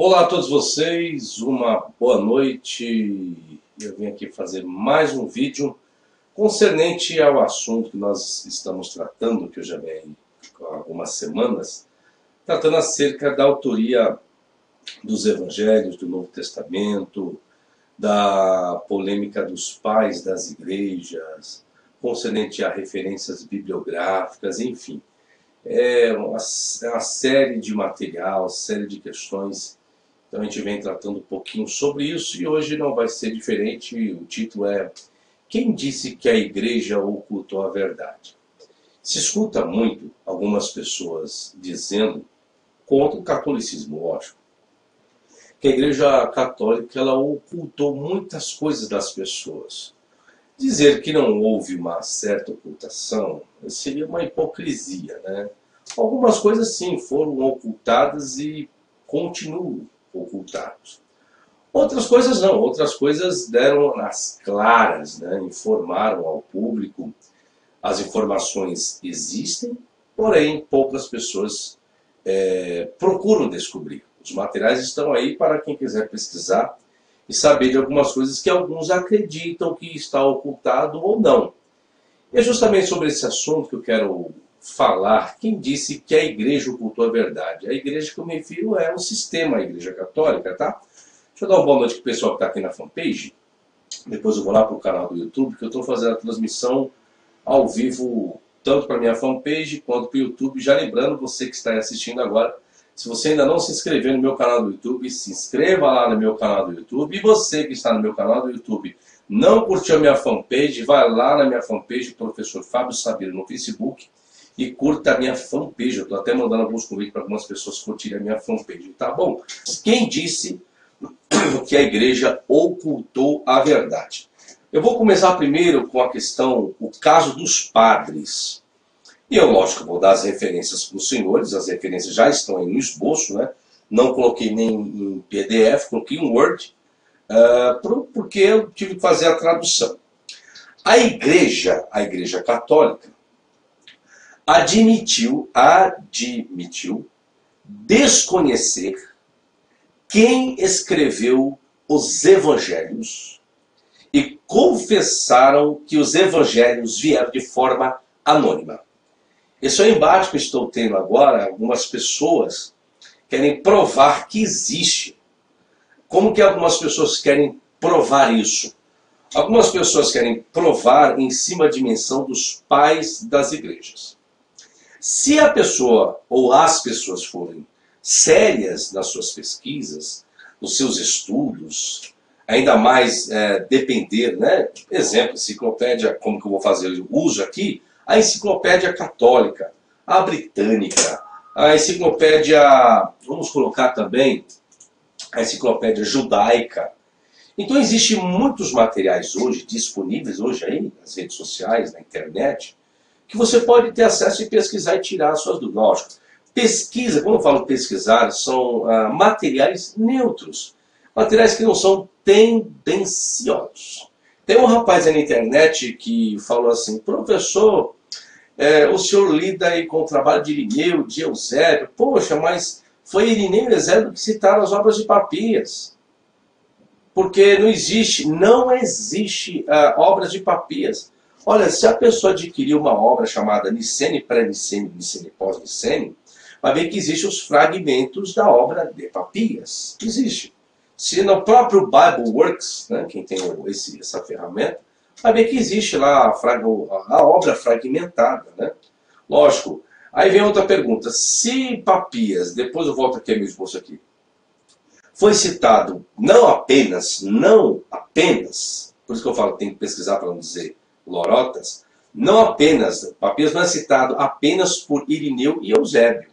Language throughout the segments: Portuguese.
Olá a todos vocês, uma boa noite. Eu vim aqui fazer mais um vídeo concernente ao assunto que nós estamos tratando, que eu já venho há algumas semanas, tratando acerca da autoria dos Evangelhos, do Novo Testamento, da polêmica dos pais das igrejas, concernente a referências bibliográficas, enfim. É uma série de material, série de questões. Então a gente vem tratando um pouquinho sobre isso e hoje não vai ser diferente. O título é Quem disse que a igreja ocultou a verdade? Se escuta muito algumas pessoas dizendo, contra o catolicismo, lógico, que a igreja católica ela ocultou muitas coisas das pessoas. Dizer que não houve uma certa ocultação seria uma hipocrisia, né? Algumas coisas sim foram ocultadas e continuam ocultadas. Outras coisas não, outras coisas deram nas claras, né? Informaram ao público. As informações existem, porém poucas pessoas procuram descobrir. Os materiais estão aí para quem quiser pesquisar e saber de algumas coisas que alguns acreditam que está ocultado ou não. E é justamente sobre esse assunto que eu quero falar. Quem disse que a igreja ocultou a verdade? A igreja que eu me refiro é o sistema, a igreja católica, tá? Deixa eu dar uma boa noite para o pessoal que está aqui na fanpage. Depois eu vou lá para o canal do YouTube, que eu estou fazendo a transmissão ao vivo, tanto para a minha fanpage quanto para o YouTube. Já lembrando, você que está assistindo agora, se você ainda não se inscreveu no meu canal do YouTube, se inscreva lá no meu canal do YouTube. E você que está no meu canal do YouTube, não curtiu a minha fanpage, vai lá na minha fanpage, Professor Fábio Sabino, no Facebook, e curta a minha fanpage. Eu estou até mandando alguns convites para algumas pessoas curtirem a minha fanpage, tá bom? Quem disse que a igreja ocultou a verdade? Eu vou começar primeiro com a questão, o caso dos padres. E eu, lógico, vou dar as referências para os senhores, as referências já estão aí no esboço, né? Não coloquei nem em PDF, coloquei em Word, porque eu tive que fazer a tradução. A igreja católica, admitiu desconhecer quem escreveu os evangelhos e confessaram que os evangelhos vieram de forma anônima. Esse é o embate que eu estou tendo agora. Algumas pessoas querem provar que existe. Como que algumas pessoas querem provar isso? Algumas pessoas querem provar em cima da dimensão dos pais das igrejas. Se a pessoa ou as pessoas forem sérias nas suas pesquisas, nos seus estudos, ainda mais depender, né? Exemplo, enciclopédia, como que eu vou fazer o uso aqui, a enciclopédia católica, a britânica, a enciclopédia, vamos colocar também, a enciclopédia judaica. Então existem muitos materiais hoje, disponíveis hoje aí, nas redes sociais, na internet, que você pode ter acesso e pesquisar e tirar suas dúvidas. Lógico, pesquisa, quando eu falo pesquisar, são materiais neutros, materiais que não são tendenciosos. Tem um rapaz aí na internet que falou assim, professor, o senhor lida aí com o trabalho de Irineu, de Eusébio. Poxa, mas foi Irineu e Eusébio que citaram as obras de Papias. Porque não existe obras de Papias. Olha, se a pessoa adquirir uma obra chamada Nicene, pré-Nicene, Nicene, pós-Nicene, vai ver que existem os fragmentos da obra de Papias. Existe. Se no próprio Bible Works, né, quem tem essa ferramenta, vai ver que existe lá a obra fragmentada, né? Lógico. Aí vem outra pergunta. Se Papias, depois eu volto aqui ao meu esboço aqui, foi citado não apenas, por isso que eu falo que tem que pesquisar para não dizer lorotas, não apenas, Papias não é citado apenas por Irineu e Eusébio.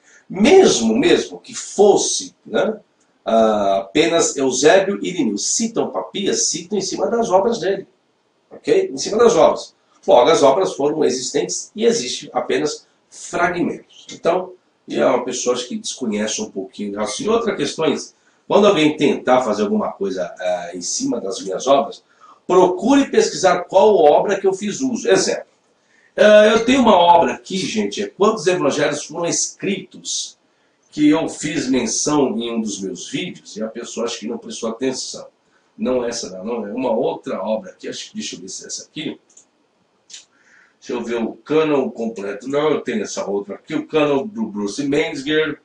Mesmo que fosse, né, apenas Eusébio e Irineu citam Papias, citam em cima das obras dele. Ok? Em cima das obras. Logo, as obras foram existentes e existem apenas fragmentos. Então, é uma pessoa que desconhece um pouquinho. E outra questão é, quando alguém tentar fazer alguma coisa em cima das minhas obras, procure pesquisar qual obra que eu fiz uso. Exemplo, eu tenho uma obra aqui, gente, quantos evangelhos foram escritos que eu fiz menção em um dos meus vídeos e a pessoa acho que não prestou atenção. Não essa não, é uma outra obra aqui, acho que deixa eu ver se é essa aqui. Deixa eu ver o cânon completo. Não, eu tenho essa outra aqui, o cânon do Bruce Metzger.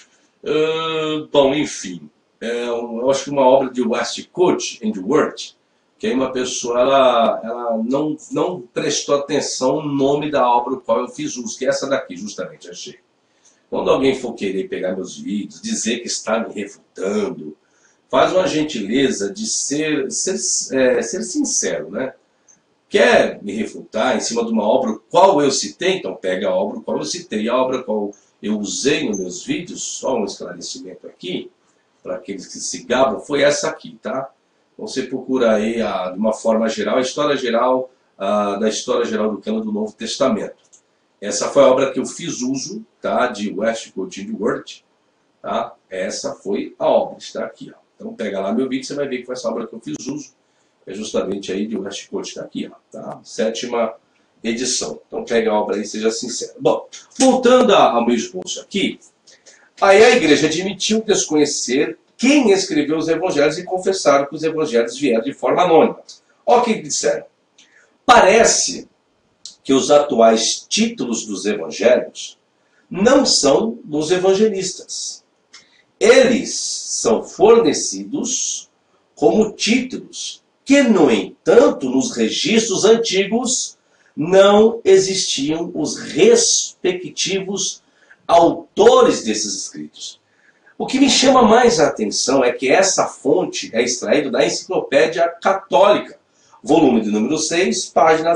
Bom, enfim, eu acho que uma obra de Westcott and Word, que aí uma pessoa ela não prestou atenção no nome da obra do qual eu fiz uso, que é essa daqui, justamente, achei. Quando alguém for querer pegar meus vídeos, dizer que está me refutando, faz uma gentileza de ser sincero, né? Quer me refutar em cima de uma obra qual eu citei? Então pega a obra qual eu citei. A obra qual eu usei nos meus vídeos, só um esclarecimento aqui, para aqueles que se gabam, foi essa aqui, tá? Você procura aí, de uma forma geral, a história geral da história geral do cânon do Novo Testamento. Essa foi a obra que eu fiz uso, tá? De Westcott and Word, tá? Essa foi a obra, está aqui, ó. Então pega lá meu vídeo, você vai ver que foi essa obra que eu fiz uso. É justamente aí de Westcott, está aqui, ó, tá? 7ª edição. Então pega a obra aí e seja sincero. Bom, voltando ao meu esboço aqui, aí a igreja admitiu desconhecer quem escreveu os evangelhos e confessaram que os evangelhos vieram de forma anônima. Olha o que disseram. Parece que os atuais títulos dos evangelhos não são dos evangelistas. Eles são fornecidos como títulos que, no entanto, nos registros antigos não existiam os respectivos autores desses escritos. O que me chama mais a atenção é que essa fonte é extraída da Enciclopédia Católica, volume de número 6, página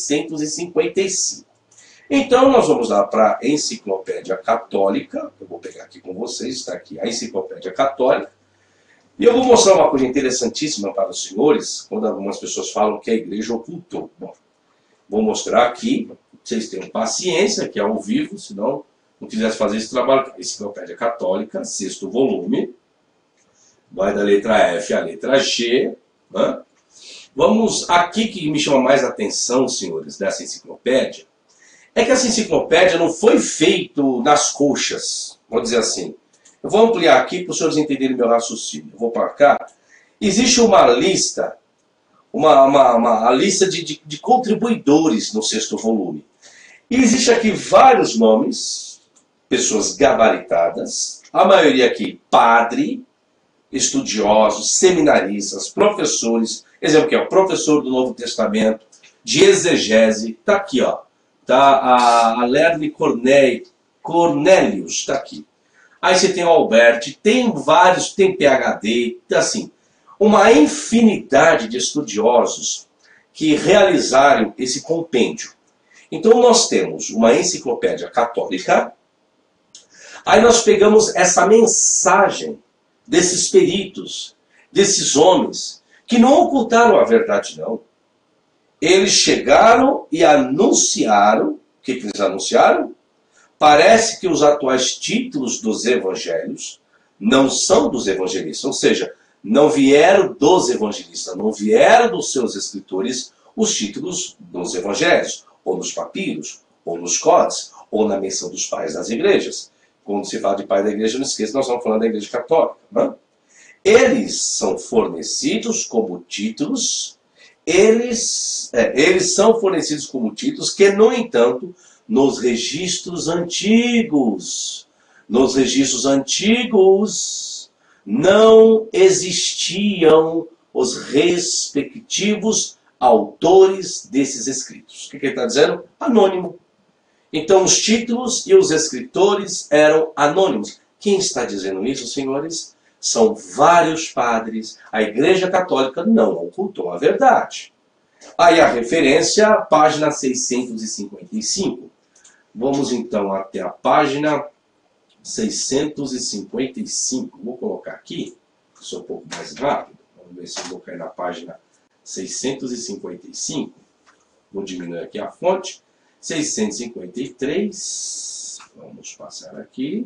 655. Então nós vamos lá para a Enciclopédia Católica, eu vou pegar aqui com vocês, está aqui a Enciclopédia Católica, e eu vou mostrar uma coisa interessantíssima para os senhores, quando algumas pessoas falam que a igreja ocultou. Bom, vou mostrar aqui, vocês tenham paciência, que é ao vivo, senão não quisesse fazer esse trabalho. Enciclopédia Católica, 6º volume, vai da letra F à letra G. Né? Vamos aqui que me chama mais a atenção, senhores, dessa enciclopédia, é que essa enciclopédia não foi feita nas coxas, vou dizer assim. Eu vou ampliar aqui para os senhores entenderem meu raciocínio. Eu vou para cá. Existe uma lista, a lista de contribuidores no 6º volume. E existe aqui vários nomes, pessoas gabaritadas, a maioria aqui padre, estudiosos, seminaristas, professores, exemplo que é o professor do Novo Testamento, de exegese, está aqui, ó, tá a Lerner Cornelius, está aqui. Aí você tem o Albert, tem vários, tem PhD, assim, uma infinidade de estudiosos que realizaram esse compêndio. Então nós temos uma enciclopédia católica, aí nós pegamos essa mensagem desses peritos, desses homens, que não ocultaram a verdade, não. Eles chegaram e anunciaram, o que eles anunciaram? Parece que os atuais títulos dos evangelhos não são dos evangelistas, ou seja, não vieram dos evangelistas, não vieram dos seus escritores os títulos dos evangelhos, ou nos papiros, ou nos códices, ou na menção dos pais das igrejas. Quando se fala de pai da igreja, não esqueça, nós estamos falando da igreja católica. Não? Eles são fornecidos como títulos, eles são fornecidos como títulos que, no entanto, nos registros antigos não existiam os respectivos autores desses escritos. O que ele está dizendo? Anônimo. Então os títulos e os escritores eram anônimos. Quem está dizendo isso, senhores? São vários padres. A Igreja Católica não ocultou a verdade. Aí a referência, página 655. Vamos então até a página 655. Vou colocar aqui, sou um pouco mais rápido. Vamos ver se eu vou cair na página 655. Vou diminuir aqui a fonte. 653. Vamos passar aqui.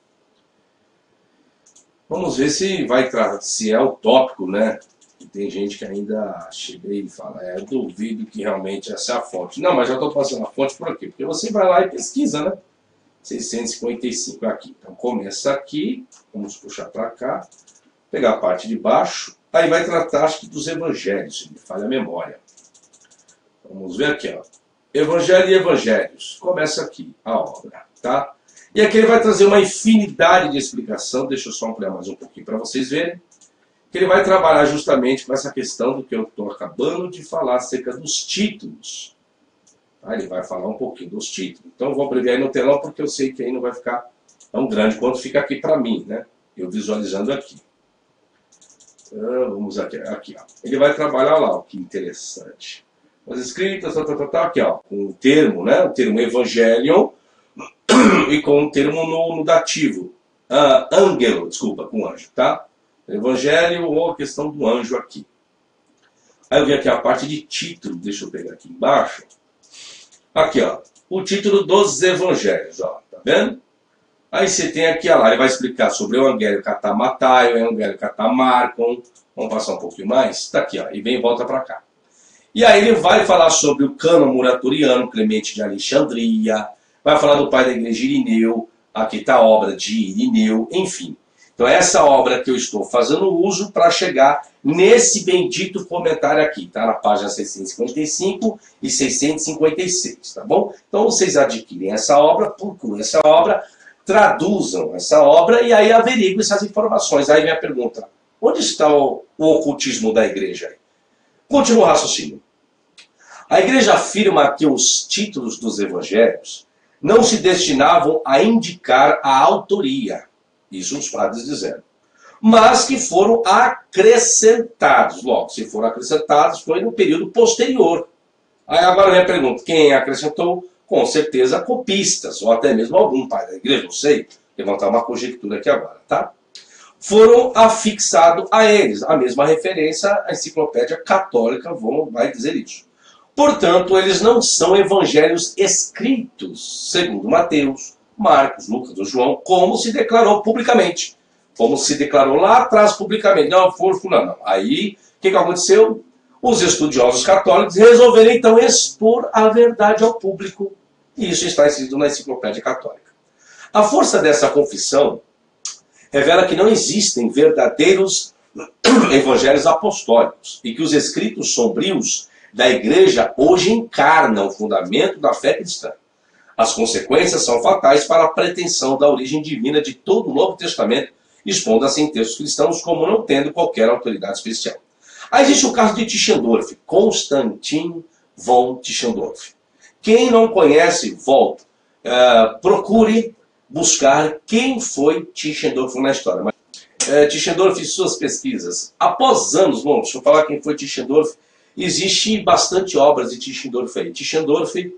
Vamos ver se é utópico, né? Tem gente que ainda chega e fala, eu duvido que realmente essa é a fonte. Não, mas já estou passando a fonte por aqui. Porque você vai lá e pesquisa, né? 655 aqui. Então começa aqui, vamos puxar para cá, pegar a parte de baixo, aí vai tratar, acho que, dos evangelhos, se me falha a memória. Vamos ver aqui, ó. Evangelho e Evangelhos. Começa aqui a obra, tá? E aqui ele vai trazer uma infinidade de explicação, deixa eu só ampliar mais um pouquinho para vocês verem, que ele vai trabalhar justamente com essa questão do que eu estou acabando de falar acerca dos títulos. Tá? Ele vai falar um pouquinho dos títulos. Então eu vou abreviar aí no telão porque eu sei que aí não vai ficar tão grande quanto fica aqui para mim, né? Eu visualizando aqui. Vamos aqui, ó. Ele vai trabalhar lá, ó, que interessante. As escritas, aqui, ó, com o termo, né? O termo Evangelion e com o termo no dativo. Angelo, desculpa, com anjo, tá? Evangelho ou a questão do anjo aqui. Aí eu vi aqui a parte de título, deixa eu pegar aqui embaixo. Aqui, ó, o título dos evangelhos, ó, tá vendo? Aí você tem aqui, ó, lá, ele vai explicar sobre o Evangelho catá Mataio, o Evangelho catá Marcon. Vamos passar um pouquinho mais? Tá aqui, ó, e vem e volta para cá. E aí ele vai falar sobre o cânon muratoriano, Clemente de Alexandria, vai falar do pai da igreja Irineu, aqui está a obra de Irineu, enfim. Então essa obra que eu estou fazendo uso para chegar nesse bendito comentário aqui, tá? Na página 655 e 656, tá bom? Então vocês adquirem essa obra, procurem essa obra, traduzam essa obra e aí averiguem essas informações. Aí vem a pergunta, onde está o ocultismo da igreja? Continua o raciocínio. A igreja afirma que os títulos dos evangelhos não se destinavam a indicar a autoria, isso os padres disseram, mas que foram acrescentados. Logo, se foram acrescentados, foi no período posterior. Aí agora vem a pergunta, quem acrescentou? Com certeza copistas, ou até mesmo algum pai da igreja, não sei, levantar uma conjectura aqui agora, tá? Foram afixados a eles, a mesma referência, a enciclopédia católica vai dizer isso. Portanto, eles não são evangelhos escritos, segundo Mateus, Marcos, Lucas ou João, como se declarou publicamente. Como se declarou lá atrás publicamente. Não, não. Aí, o que aconteceu? Os estudiosos católicos resolveram então expor a verdade ao público. E isso está escrito na enciclopédia católica. A força dessa confissão revela que não existem verdadeiros evangelhos apostólicos e que os escritos sombrios da igreja hoje encarnam o fundamento da fé cristã. As consequências são fatais para a pretensão da origem divina de todo o Novo Testamento, expondo-se em textos cristãos como não tendo qualquer autoridade especial. Aí existe o caso de Tischendorf, Konstantin von Tischendorf. Quem não conhece, volta, procure buscar quem foi Tischendorf na história. Tischendorf e suas pesquisas. Após anos, bom, deixa eu falar quem foi Tischendorf. Existe bastante obras de Tischendorf aí. Tischendorf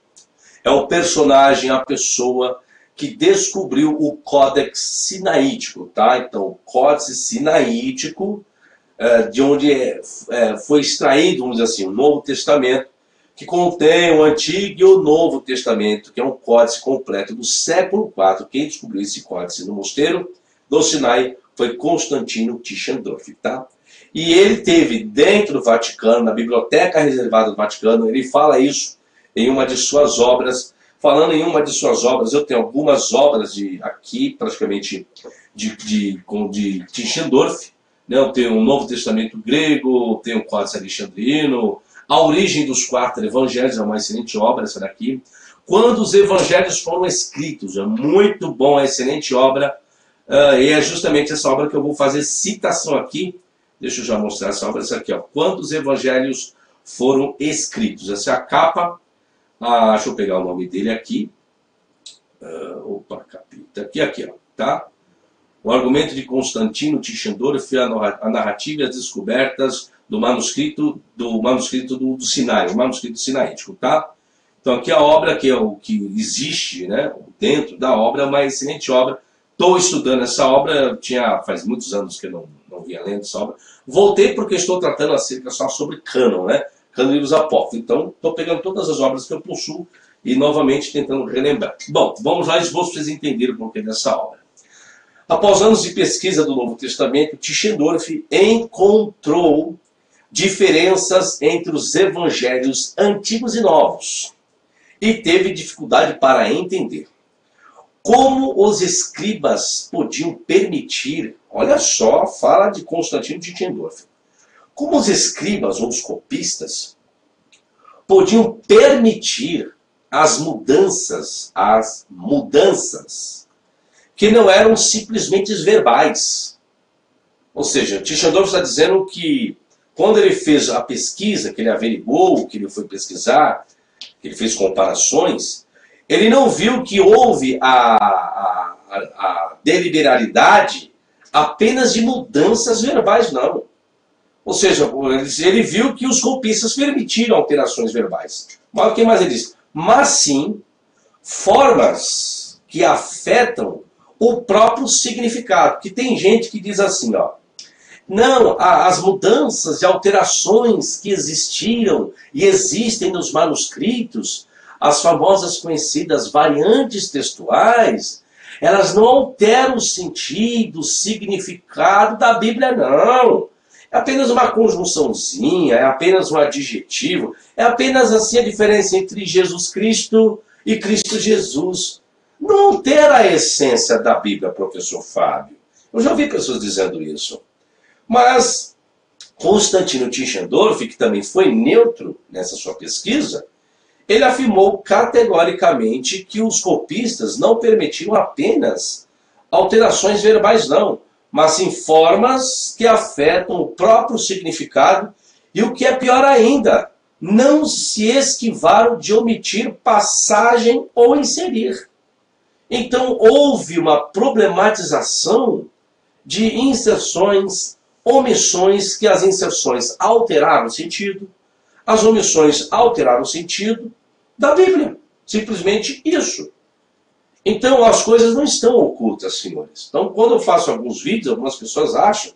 é o personagem, a pessoa que descobriu o Códex Sinaítico, tá? Então, o Códice Sinaítico, de onde foi extraído, vamos dizer assim, o Novo Testamento, que contém o Antigo e o Novo Testamento, que é um códice completo do século IV. Quem descobriu esse códice no mosteiro do Sinai foi Constantino Tischendorf, tá? E ele teve dentro do Vaticano, na biblioteca reservada do Vaticano, ele fala isso em uma de suas obras. Falando em uma de suas obras, eu tenho algumas obras aqui, praticamente, de Tischendorf. Né? Eu tenho o Novo Testamento grego, tenho o Códice Alexandrino, A Origem dos Quatro Evangelhos, é uma excelente obra essa daqui. Quando os Evangelhos foram escritos, é muito bom, é excelente obra. E é justamente essa obra que eu vou fazer citação aqui. Deixa eu já mostrar essa obra, essa aqui, ó. Quando os Evangelhos foram escritos. Essa é a capa. Deixa eu pegar o nome dele aqui. Capita. Aqui, ó. Tá? O argumento de Constantino Tischendorf, a narrativa e as descobertas do manuscrito do Sinai, o manuscrito sinaítico, tá? Então aqui a obra que é o que existe, né, dentro da obra, é uma excelente obra. Estou estudando essa obra, faz muitos anos que eu não vinha lendo essa obra. Voltei porque estou tratando acerca só sobre cânon, né? Cânon e livros apócrifos. Então estou pegando todas as obras que eu possuo e novamente tentando relembrar. Bom, vamos lá, esboço para vocês entenderem o porquê dessa obra. Após anos de pesquisa do Novo Testamento, Tischendorf encontrou diferenças entre os evangelhos antigos e novos e teve dificuldade para entender. Como os escribas podiam permitir, olha só, fala de Constantino de Tischendorf, como os escribas ou os copistas podiam permitir as mudanças que não eram simplesmente verbais. Ou seja, Tischendorf está dizendo que quando ele fez a pesquisa, que ele averigou, que ele foi pesquisar, que ele fez comparações, ele não viu que houve a deliberalidade apenas de mudanças verbais, não. Ou seja, ele viu que os copistas permitiram alterações verbais. Mas o que mais ele diz? Mas sim, formas que afetam o próprio significado. Que tem gente que diz assim, ó, não, as mudanças e alterações que existiram e existem nos manuscritos, as famosas conhecidas variantes textuais, elas não alteram o sentido, o significado da Bíblia, não. É apenas uma conjunçãozinha, é apenas um adjetivo, é apenas assim a diferença entre Jesus Cristo e Cristo Jesus. Não altera a essência da Bíblia, professor Fábio. Eu já ouvi pessoas dizendo isso. Mas Constantino Tischendorf, que também foi neutro nessa sua pesquisa, ele afirmou categoricamente que os copistas não permitiam apenas alterações verbais, não, mas sim formas que afetam o próprio significado e, o que é pior ainda, não se esquivaram de omitir passagem ou inserir. Então houve uma problematização de inserções, omissões, que as inserções alteraram o sentido, as omissões alteraram o sentido da Bíblia. Simplesmente isso. Então as coisas não estão ocultas, senhores. Então quando eu faço alguns vídeos, algumas pessoas acham,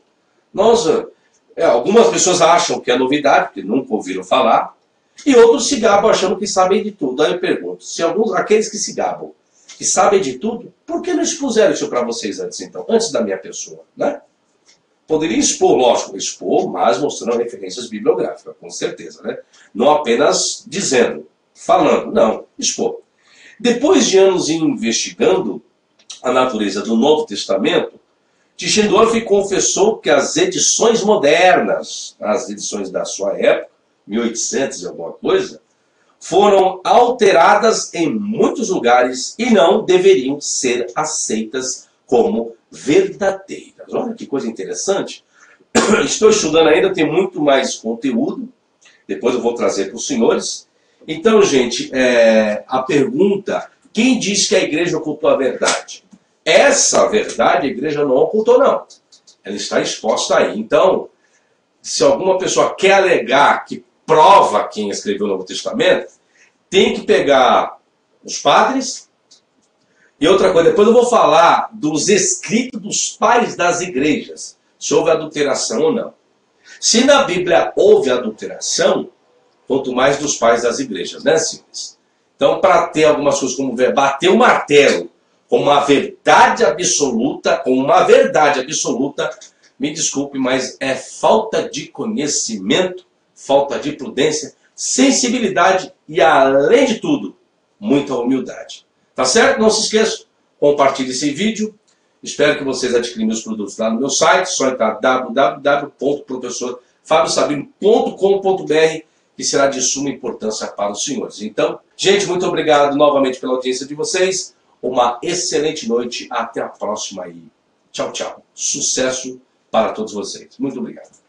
algumas pessoas acham que é novidade, porque nunca ouviram falar, e outros se gabam achando que sabem de tudo. Aí eu pergunto, se aqueles que se gabam, que sabem de tudo, por que não expuseram isso para vocês antes, então? Antes da minha pessoa, né? Poderia expor, lógico, expor, mas mostrando referências bibliográficas, com certeza, né? Não apenas dizendo, falando, não, expor. Depois de anos investigando a natureza do Novo Testamento, Tischendorf confessou que as edições modernas, as edições da sua época, 1800 e alguma coisa, foram alteradas em muitos lugares e não deveriam ser aceitas como verdadeiras. Olha que coisa interessante. Estou estudando ainda, tem muito mais conteúdo. Depois eu vou trazer para os senhores. Então, gente, a pergunta, quem diz que a igreja ocultou a verdade? Essa verdade a igreja não ocultou, não. Ela está exposta aí. Então, se alguma pessoa quer alegar que prova quem escreveu o Novo Testamento, tem que pegar os padres. E outra coisa, depois eu vou falar dos escritos dos pais das igrejas, se houve adulteração ou não. Se na Bíblia houve adulteração, quanto mais dos pais das igrejas, né, senhores? Então, para ter algumas coisas como bater o martelo com uma verdade absoluta, me desculpe, mas é falta de conhecimento, falta de prudência, sensibilidade e, além de tudo, muita humildade. Tá certo? Não se esqueça, compartilhe esse vídeo. Espero que vocês adquirirem meus produtos lá no meu site. Só entrar www.professorfabiosabino.com.br, que será de suma importância para os senhores. Então, gente, muito obrigado novamente pela audiência de vocês. Uma excelente noite. Até a próxima aí. Tchau, tchau. Sucesso para todos vocês. Muito obrigado.